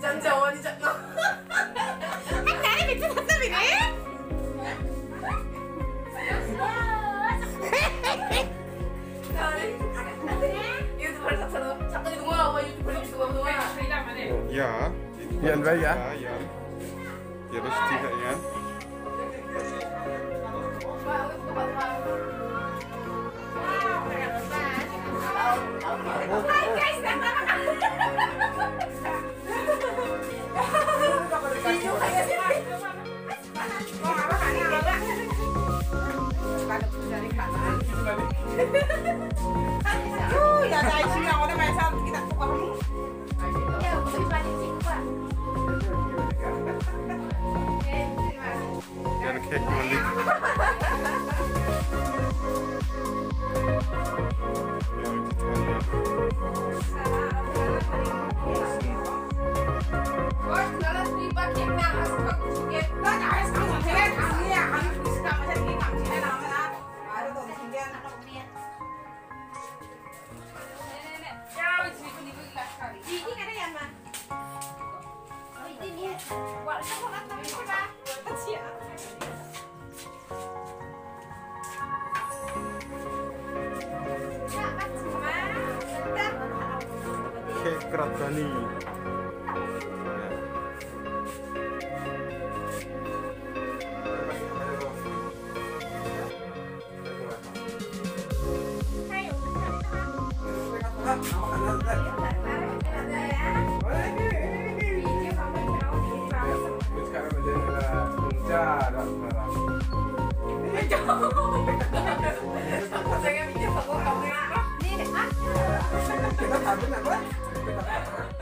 jangan jangan. Anh bị chết thật bị đấy. YouTuber satu di dua, apa YouTuber di dua? Ya. Yan ba ya? Ya. Ya pasti ya. Hai guys, Video kayak sih. mau apa kan ya? Ya dari sini aku udah main sama kita tukar. Ya, bisa balik sih, Pak. Dan kek balik. Kek keratani. Sekarang menjadi punca dan sekarang. Saya video aku kamu. Ini deh, ah. Kita tahu apa?